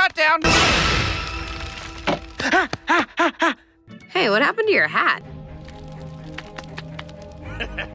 hat down. Hey, what happened to your hat?